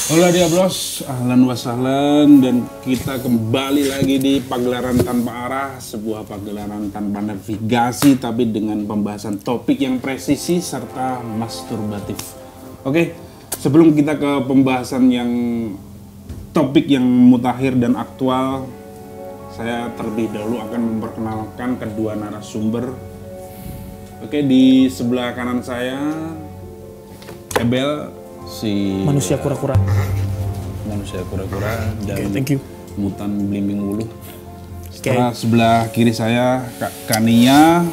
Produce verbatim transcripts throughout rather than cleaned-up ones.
Hola Diablos, ahlan wa sahlan, dan kita kembali lagi di Pagelaran Tanpa Arah, sebuah pagelaran tanpa navigasi tapi dengan pembahasan topik yang presisi serta masturbatif. Oke, sebelum kita ke pembahasan yang topik yang mutakhir dan aktual, saya terlebih dahulu akan memperkenalkan kedua narasumber. Oke, di sebelah kanan saya Ebel, si manusia kura-kura manusia kura-kura dan okay, thank you. mutan belimbing wuluh. Setelah okay. Sebelah kiri saya Kak Kania.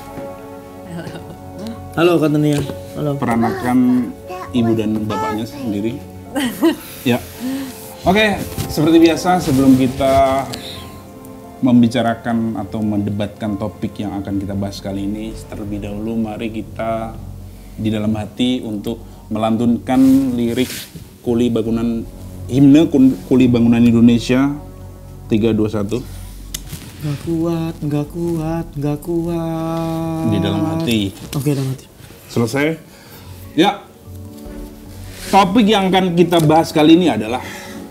Halo Kak Kania. Halo. Peranakan ibu dan bapaknya sendiri. Ya. Oke, okay, seperti biasa sebelum kita membicarakan atau mendebatkan topik yang akan kita bahas kali ini, terlebih dahulu mari kita di dalam hati untuk melantunkan lirik Kuli Bangunan himne Kuli Bangunan Indonesia. Tiga, dua, satu. Gak kuat, gak kuat, gak kuat. Di dalam hati. Oke, dalam hati. Selesai. Ya. Topik yang akan kita bahas kali ini adalah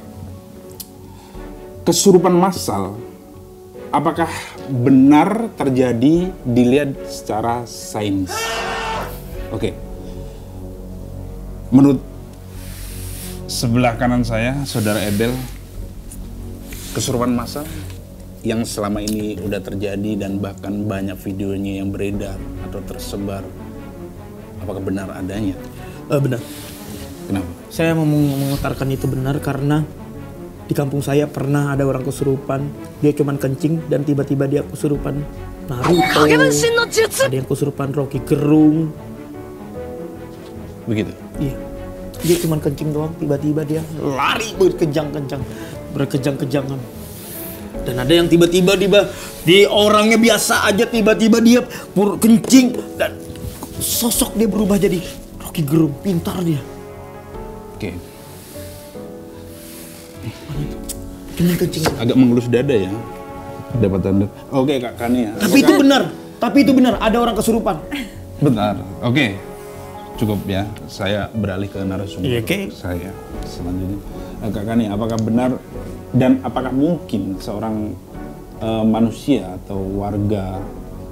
kesurupan massal. Apakah benar terjadi dilihat secara sains? Oke. Menurut sebelah kanan saya, Saudara Ebel, kesurupan massal yang selama ini udah terjadi dan bahkan banyak videonya yang beredar atau tersebar, apakah benar adanya? Uh, benar. Kenapa? Saya mau mengutarakan itu benar karena di kampung saya pernah ada orang kesurupan. Dia cuman kencing dan tiba-tiba dia kesurupan Naruto. Ada yang kesurupan Rocky Gerung. Begitu? Iya. Dia cuma kencing doang, tiba-tiba dia lari berkejang-kejang, berkejang-kejangan. Dan ada yang tiba-tiba dia di orangnya biasa aja, tiba-tiba dia pur kencing dan sosok dia berubah jadi Rocky Gerung. Pintar dia. Oke. Cuma kencing. Agak mengelus dada ya. Dapat tanda. Oke Kak Kania. Tapi itu benar. Tapi itu benar. Ada orang kesurupan. Benar. Oke. Cukup ya, saya beralih ke narasumber iya, okay. saya selanjutnya. Kak Kania, apakah benar dan apakah mungkin seorang uh, manusia atau warga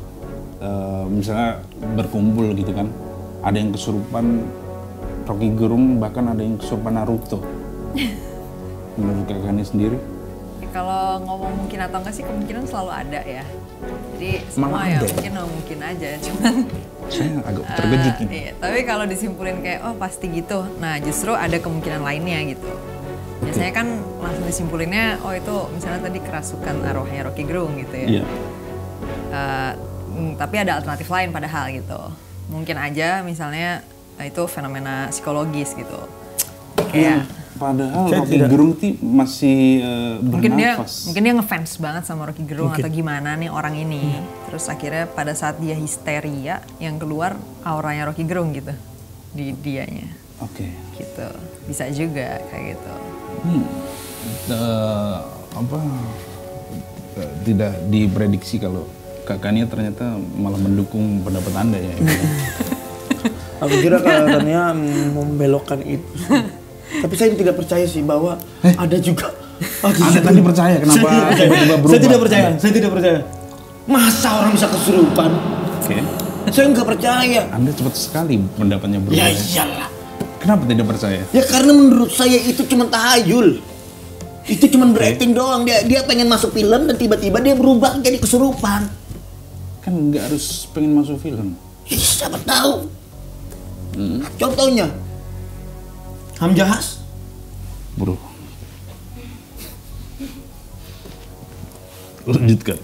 uh, misalnya berkumpul gitu kan, ada yang kesurupan Rocky Gerung, bahkan ada yang kesurupan Naruto? Menurut Kak Kania sendiri? Kalau ngomong mungkin atau enggak sih, kemungkinan selalu ada ya. Jadi semua ya mungkin oh, mungkin aja, cuman saya agak terkejut. Uh, iya, tapi kalau disimpulin kayak oh pasti gitu, nah justru ada kemungkinan lainnya gitu. Biasanya kan langsung disimpulinnya oh itu misalnya tadi kerasukan arwahnya Rocky Gerung gitu ya. Yeah. Uh, mm, tapi ada alternatif lain padahal gitu. Mungkin aja misalnya nah, itu fenomena psikologis gitu. Kayak hmm. Padahal Rocky Gerung tuh masih uh, bernafas. Mungkin dia, mungkin dia ngefans banget sama Rocky Gerung mungkin. Atau gimana nih orang ini. Hmm. Terus akhirnya pada saat dia histeria, yang keluar auranya Rocky Gerung gitu di dianya. Oke. Okay. Gitu, bisa juga kayak gitu. Hmm. Uh, apa? Uh, tidak diprediksi kalau Kak Kania ternyata malah mendukung pendapat Anda ya. Aku kira Kak Kania membelokkan itu. Tapi saya tidak percaya sih bahwa eh? ada juga. Oh, Anda tadi percaya kenapa tiba-tiba berubah? Saya tidak percaya. Saya tidak percaya. Masa orang bisa kesurupan? Oke. Okay. Saya nggak percaya. Anda cepat sekali pendapatnya berubah. Ya iyalah. Kenapa tidak percaya? Ya karena menurut saya itu cuma tahayul. Itu cuma berakting okay. doang. Dia dia pengen masuk film dan tiba-tiba dia berubah jadi kesurupan. Kan nggak harus pengen masuk film. Ya, siapa tahu. Hmm. Contohnya. Hamjahas, bro. Lanjutkan.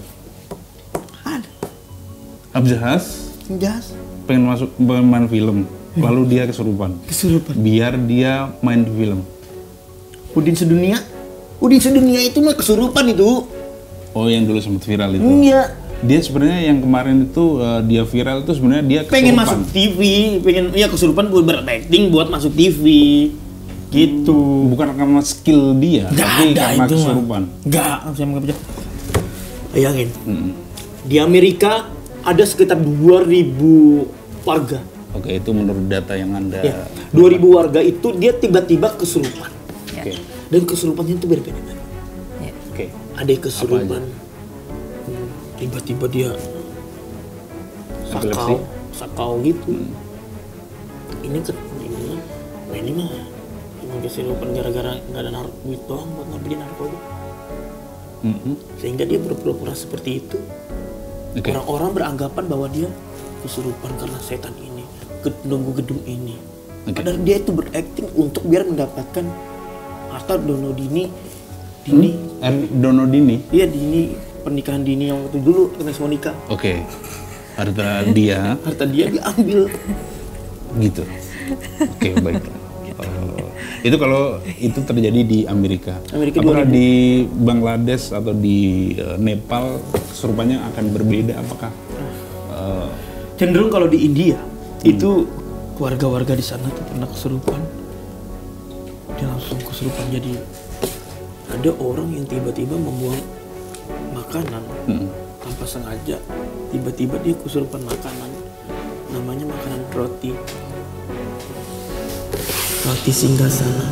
Hamjahas, Hamjahas, pengen masuk pengen main film, lalu dia kesurupan. Kesurupan. Biar dia main di film. Udin Sedunia, Udin Sedunia itu mah kesurupan itu. Oh, yang dulu sempat viral itu. Iya. Dia sebenarnya yang kemarin itu uh, dia viral itu sebenarnya dia kesurupan. Pengen masuk T V, pengen ya kesurupan buat berakting buat masuk T V. Gitu. Bukan karena skill dia, gak tapi ada karena itu kesurupan. Enggak, saya nggak percaya. Bayangin, hmm. di Amerika ada sekitar dua ribu warga. Oke, itu menurut data yang Anda... Ya, dua ribu warga itu dia tiba-tiba kesurupan. Oke. Dan kesurupannya itu berbeda. Iya. Oke. Ada yang kesurupan, hmm, tiba-tiba dia Epilepsi? sakau, sakau gitu. Hmm. Ini ke, ini, nah ini mah emang kesurupan gara-gara nggak ada nar- duit doang buat ngebeli narkoba. Mhm. Sehingga dia berpura-pura seperti itu. Oke. Orang-orang beranggapan bahwa dia kesurupan karena setan ini, nunggu gedung ini. Oke. Padahal dia itu berakting untuk biar mendapatkan harta dono dini, dini, Er, Dono Dini. iya dini pernikahan dini yang waktu dulu Agnes Monica. Oke. Harta dia Harta dia diambil. gitu. Oke, baik. Oh, itu kalau itu terjadi di Amerika. Amerika Apakah dua ribu. di Bangladesh atau di eh, Nepal kesurupannya akan berbeda? Apakah eh, Cenderung kalau di India itu warga-warga di sana tuh pernah kesurupan. Dia langsung kesurupan jadi ada orang yang tiba-tiba membuang makanan hmm, tanpa sengaja. Tiba-tiba dia kesurupan makanan. Namanya makanan roti. Roti singgasana.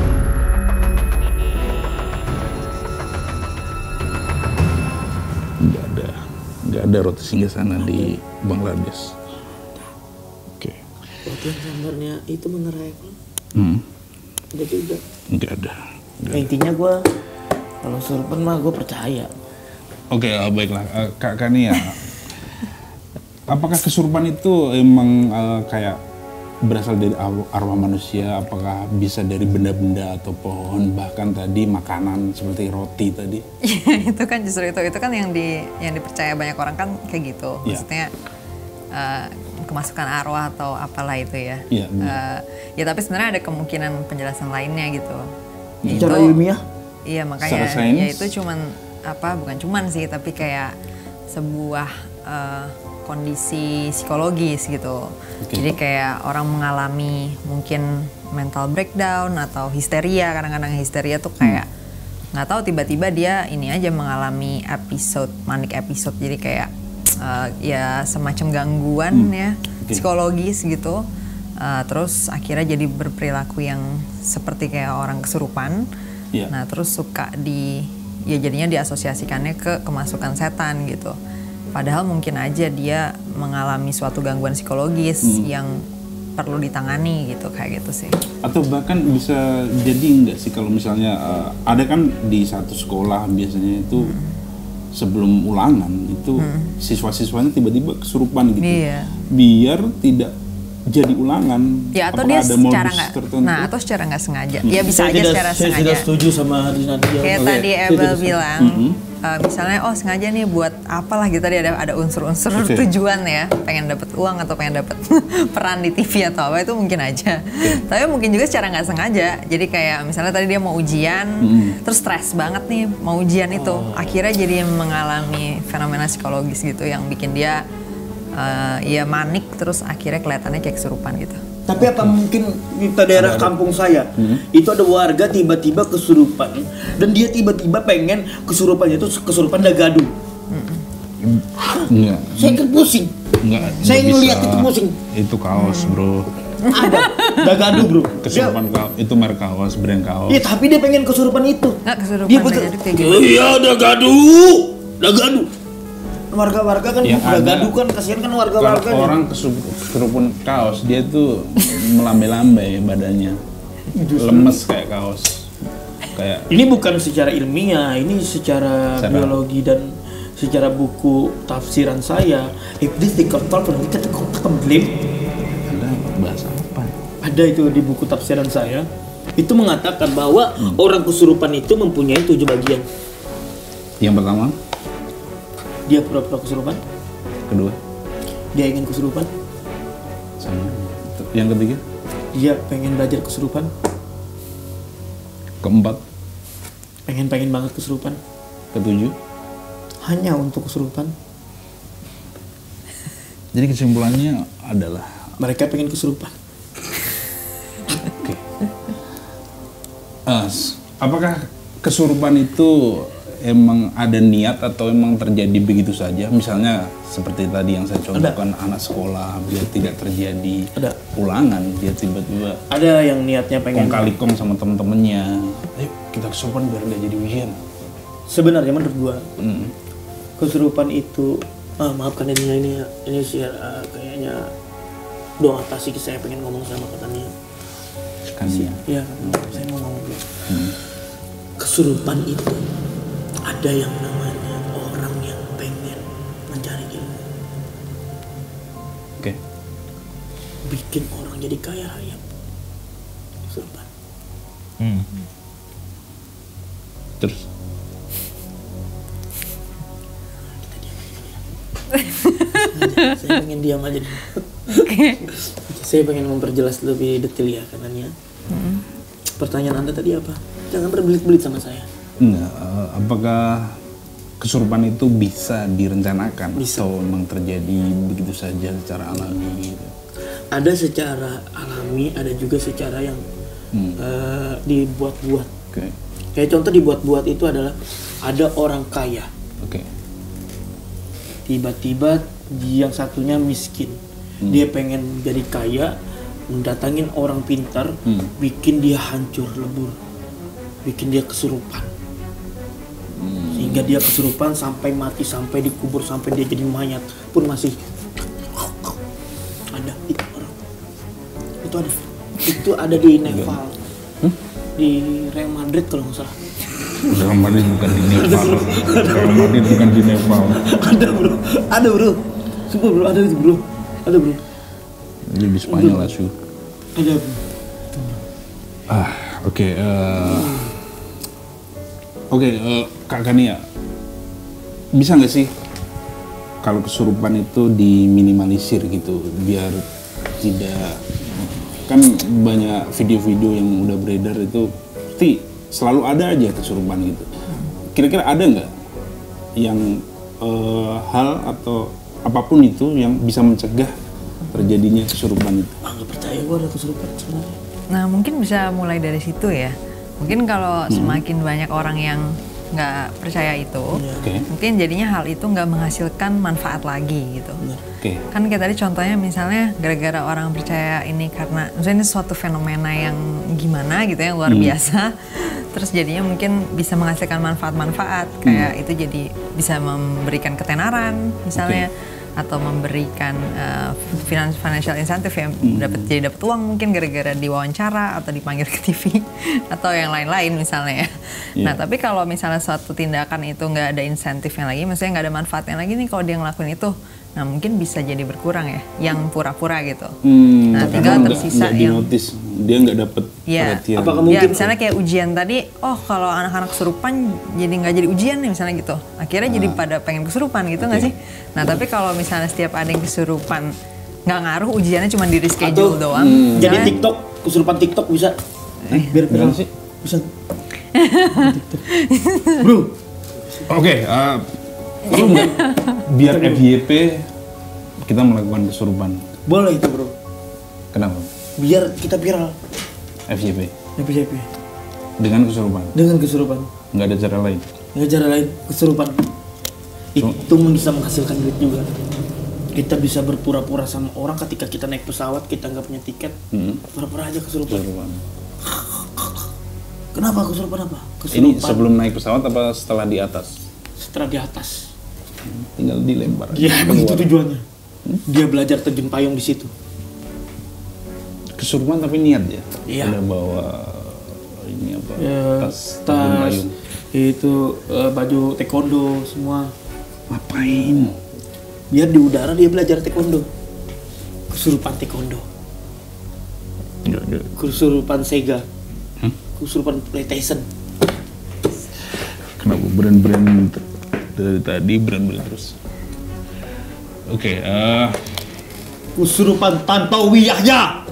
nggak ada nggak ada roti singgasana di Bangladesh? Oke. Roti yang gambarnya itu mengerai. Hmm, Ada juga. nggak ada. Nggak Nah, intinya gue kalau kesurupan mah gue percaya. Oke, eh, baiklah. Eh, Kak Kania, apakah kesurupan itu emang eh, kayak berasal dari ar- arwah manusia? Apakah bisa dari benda-benda atau pohon, bahkan tadi makanan seperti roti tadi? Iya, itu kan justru itu itu kan yang di yang dipercaya banyak orang kan kayak gitu. Iya. Maksudnya eh, kemasukan arwah atau apalah itu ya. Iya, benar. Eh, ya tapi sebenarnya ada kemungkinan penjelasan lainnya gitu. Secara Itu- ilmiah? Iya makanya Secara sains? ya itu cuman apa bukan cuman sih tapi kayak sebuah eh, kondisi psikologis gitu. Oke. Jadi kayak orang mengalami mungkin mental breakdown atau histeria, kadang-kadang histeria tuh kayak nggak tahu tiba-tiba dia ini aja mengalami episode manic episode, jadi kayak eh, ya semacam gangguan ya Oke. psikologis gitu. Eh, terus akhirnya jadi berperilaku yang seperti kayak orang kesurupan. Iya. Nah terus suka di ya jadinya diasosiasikannya ke kemasukan setan gitu. Padahal mungkin aja dia mengalami suatu gangguan psikologis yang perlu ditangani gitu kayak gitu sih. Atau bahkan bisa jadi nggak sih kalau misalnya eh, ada kan di satu sekolah biasanya itu sebelum ulangan itu siswa-siswanya tiba-tiba kesurupan gitu. Iya. Biar tidak jadi ulangan. Ya atau Apakah dia ada secara modus nggak, tertentu? nah atau secara nggak sengaja. Ya bisa Saya aja tidak- secara saya sengaja. tidak setuju sama Nadia. Kayak Oke. tadi Saya Ebel tidak setuju. bilang, eh, misalnya oh sengaja nih buat apalah gitu tadi ada ada unsur-unsur Oke. tujuan ya, pengen dapat uang atau pengen dapat peran di T V atau apa itu mungkin aja. Tapi mungkin juga secara nggak sengaja. Jadi kayak misalnya tadi dia mau ujian, terus stres banget nih mau ujian itu, akhirnya jadi mengalami fenomena psikologis gitu yang bikin dia eh, ya manik, terus akhirnya kelihatannya kayak kesurupan gitu. Tapi apa mungkin di daerah kampung saya itu ada warga tiba-tiba kesurupan dan dia tiba-tiba pengen kesurupannya itu kesurupan dagadu. Enggak. Saya kan pusing. Enggak. Saya nggak ngeliat bisa. itu pusing. Itu kaos, Bro. Ada dagadu bro. Dia, Kesurupan kaos, itu merek kaos, brand kaos. iya tapi dia pengen kesurupan itu. Nggak kesurupan Dia betul. dagadu kayak gitu. Iya dagadu, dagadu. Warga-warga kan Yang ada- dagadu kan kasihan kan Kalau warga-warga. orang kesu- kesurupan kaos, dia tuh melambai-lambai badannya. Lemes kayak kaos. Kayak Ini bukan secara ilmiah, ini secara Secara- biologi dan secara buku tafsiran saya. If this the control from kita komplain. ada bahasa apa? Ada itu di buku tafsiran saya. Itu mengatakan bahwa orang kesurupan itu mempunyai tujuh bagian. Yang pertama, Dia pura-pura kesurupan, kedua, dia ingin kesurupan, sama. Yang ketiga, dia pengen belajar kesurupan, keempat, pengen-pengen banget kesurupan, ketujuh. hanya untuk kesurupan. Jadi kesimpulannya adalah Mereka pengen kesurupan. oke. Eh, s- apakah kesurupan itu emang ada niat atau emang terjadi begitu saja? Misalnya seperti tadi yang saya contohkan, anak sekolah biar tidak terjadi Ada. ulangan, dia tiba-tiba Ada yang niatnya pengen. kong kali kong sama temen-temennya, ayo kita kesurupan biar nggak jadi ujian. Sebenarnya menurut gua Hmm. kesurupan itu, ah, maafkan ini ini ini sih ah, kayaknya doang atas sih saya pengen ngomong sama katanya. Kan ya. Iya, saya mau ngomong dulu. Kesurupan itu ada yang namanya orang yang pengen mencari ilmu, Oke. bikin orang jadi kaya raya. Kesurupan. Terus Saya pengen diam aja dulu. Saya pengen memperjelas lebih detail ya katanya. Pertanyaan Anda tadi apa? Jangan berbelit-belit sama saya. enggak, eh, apakah kesurupan itu bisa direncanakan Bisa. atau memang terjadi begitu saja secara alami gitu? Ada secara alami, ada juga secara yang Hmm. eh, dibuat-buat. Oke. Kayak contoh dibuat-buat itu adalah ada orang kaya, Oke. tiba-tiba yang satunya miskin. Dia pengen jadi kaya, mendatangin orang pintar, Hmm. bikin dia hancur lebur, bikin dia kesurupan. Sehingga dia kesurupan sampai mati, sampai dikubur, sampai dia jadi mayat pun masih ada itu orang. Itu ada. Itu ada di Nepal. Di Real Madrid kalau nggak salah. Real Madrid bukan di Nepal. Real Madrid bukan di Nepal. Ada bro, ada bro. Sumpah bro, ada itu bro. Ada bro. Jadi di Spanyol lah su. Ada bro. Ah, oke. eh, Oke, eh, Kak Kania, bisa nggak sih kalau kesurupan itu diminimalisir gitu, biar tidak, kan banyak video-video yang udah beredar itu, pasti selalu ada aja kesurupan gitu. Kira-kira ada nggak yang eh, hal atau apapun itu yang bisa mencegah terjadinya kesurupan itu? Ah, nggak percaya gua ada kesurupan sebenarnya. Nah mungkin bisa mulai dari situ ya. Mungkin kalau semakin banyak orang yang nggak percaya itu, Oke. mungkin jadinya hal itu nggak menghasilkan manfaat lagi gitu. Oke. Kan kayak tadi contohnya misalnya gara-gara orang percaya ini karena misalnya ini suatu fenomena yang gimana gitu yang luar biasa, terus jadinya mungkin bisa menghasilkan manfaat-manfaat kayak itu jadi bisa memberikan ketenaran misalnya. Atau memberikan uh, finan- financial incentive yang dapat jadi dapat uang mungkin gara-gara diwawancara atau dipanggil ke T V atau yang lain-lain misalnya ya. Nah tapi kalau misalnya suatu tindakan itu nggak ada insentifnya lagi, maksudnya nggak ada manfaatnya lagi nih kalau dia ngelakuin itu, nah mungkin bisa jadi berkurang ya, yang pura-pura gitu. Hmm, Nah, karena tinggal nggak- tersisa nggak yang- dinotis, dia nggak dapet Iya. perhatian. Apakah Ya mungkin misalnya kayak ujian tadi, oh kalau anak-anak kesurupan jadi nggak jadi ujian nih misalnya gitu. Akhirnya jadi pada pengen kesurupan gitu nggak sih? Nah tapi kalau misalnya setiap ada yang kesurupan nggak ngaruh ujiannya cuma di reschedule Atau, doang. Jadi misalnya- TikTok, kesurupan TikTok bisa. Eh, Biar gimana viral sih? Bisa. Bro, Oke, eh, perlu nggak biar F Y P kita melakukan kesurupan? boleh itu bro. Kenapa? Biar kita viral. F Y P Happy happy. dengan kesurupan, Dengan kesurupan. nggak ada cara lain. Nggak cara lain, kesurupan. Itu bisa menghasilkan duit juga. Kita bisa berpura-pura sama orang ketika kita naik pesawat, kita nggak punya tiket. Hmm. Pura-pura aja kesurupan. Kesurupan. Kenapa kesurupan apa? Ini Kesurupan sebelum naik pesawat apa setelah di atas? setelah di atas. Tinggal dilempar. Dia aja emang itu keluar. tujuannya. Dia belajar terjun payung di situ. Kesurupan tapi niat ya. Iya. Ada bawa ini apa? Ya, tas, terjun tas, payung. itu eh, baju taekwondo semua. Ngapain? Biar di udara dia belajar taekwondo. Kesurupan taekwondo. Nggak, nggak. Kesurupan Sega. Hmm? Kesurupan PlayStation. Kenapa brand-brand t- dari tadi brand-brand terus? Oke, eh Kesurupan Tantowi Yahya.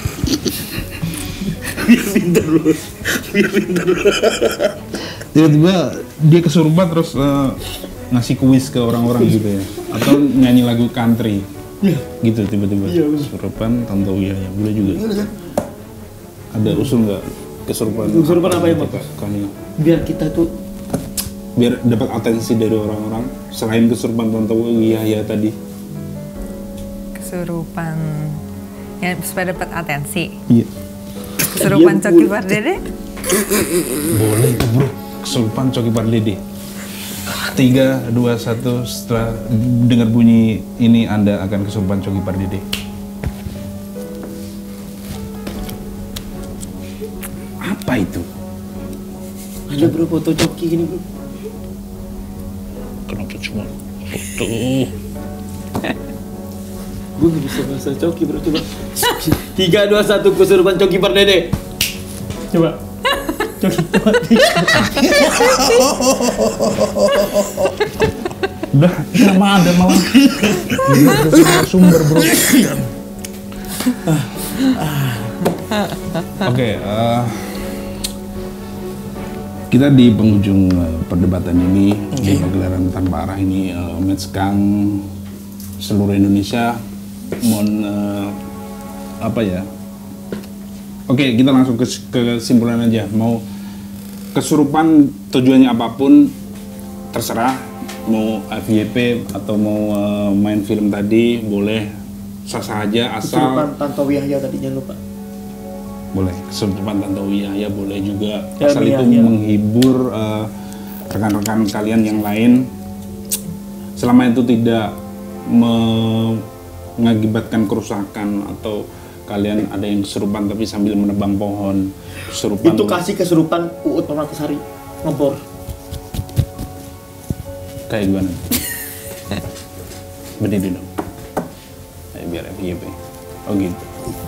Biar pinter lu. Biar pinter lu. tiba-tiba dia kesurupan terus eh, ngasih kuis ke orang-orang gitu ya, atau nyanyi lagu country Iya. gitu tiba-tiba. Iya, bener. Kesurupan Tantowi Yahya boleh juga. Gimana kan? Ada usul nggak kesurupan? Kesurupan apa ya, Pak? Kak Kania? Biar kita tuh biar dapat atensi dari orang-orang selain kesurupan Tante Yahya tadi? Kesurupan ya supaya dapat atensi. Iya. Kesurupan Coki Pardede? Boleh itu bro, kesurupan Coki Pardede. Tiga, dua, satu, setelah dengar bunyi ini Anda akan kesurupan Coki Pardede. Apa itu? Ada bro foto Coki gini bro. Kenapa cuma foto? Gue gak bisa bahasa Coki bro, coba. Tiga, dua, satu, kesurupan Coki Pardede. Coba. Coki Pardede. Udah, nama ada malah. Gila, ada sumber bro. Oke, eh, kita di penghujung uh, perdebatan ini okay. Di pagelaran tanpa arah ini, uh, Match Kang seluruh Indonesia mohon uh, apa ya? Oke, okay, kita langsung ke kesimpulan aja. Mau kesurupan tujuannya apapun terserah. Mau F Y P atau mau uh, main film tadi boleh, sah-sah aja asal. Kesurupan Tantowi Yahya tadi jangan lupa. Boleh, kesurupan Tante Yahya boleh juga, ya, asal ya, itu ya. menghibur uh, rekan-rekan kalian yang lain selama itu tidak mengakibatkan kerusakan atau kalian ada yang kesurupan tapi sambil menebang pohon. Kesurupan itu kasih kesurupan Uut Permatasari ngebor kayak gimana? Berdiri dong. Ayo biar F Y P. Oh gitu.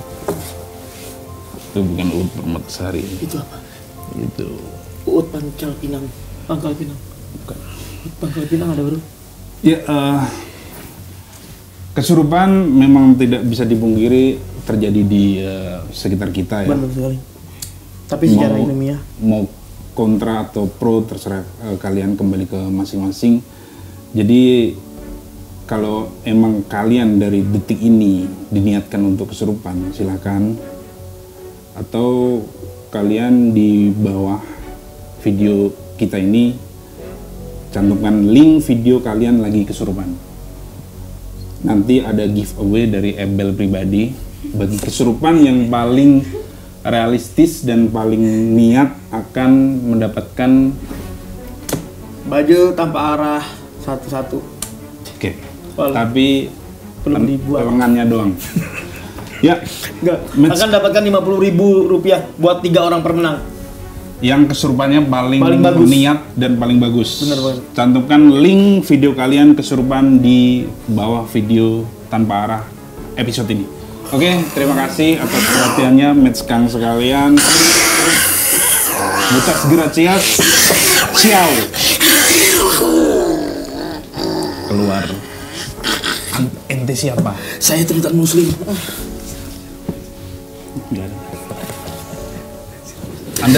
Itu bukan Uut Permatasari. Itu apa? Itu Uut Pangkal Pinang. Pangkal Pinang. bukan. Uut Pangkal Pinang ada bro. Ya, uh, kesurupan memang tidak bisa dipungkiri terjadi di uh, sekitar kita ya. Benar sekali. Tapi secara Mau- ilmiah Mau kontra atau pro terserah uh, kalian, kembali ke masing-masing. Jadi kalau emang kalian dari detik ini diniatkan untuk kesurupan, silakan. Atau kalian di bawah video kita ini cantumkan link video kalian lagi kesurupan. Nanti ada giveaway dari Ebel pribadi bagi kesurupan yang paling realistis dan paling niat akan mendapatkan baju tanpa arah satu-satu. oke. Wal- Tapi belum dibuat. lengannya doang. Ya, Enggak, Match- akan dapatkan lima puluh ribu rupiah buat tiga orang pemenang. yang kesurupannya paling, Paling bagus. niat dan paling bagus. Bener banget. Cantumkan link video kalian kesurupan di bawah video tanpa arah episode ini. Oke, terima kasih atas perhatiannya Match Kang sekalian. Buta segera cias. Ciao. Keluar. An- Ente siapa? Saya Triton Muslim. Enggak ada. Anda?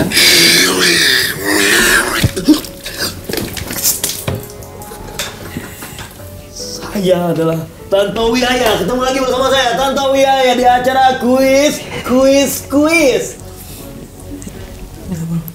Saya adalah Tantowi Yahya. Ketemu lagi bersama saya Tantowi Yahya di acara kuis, kuis, kuis.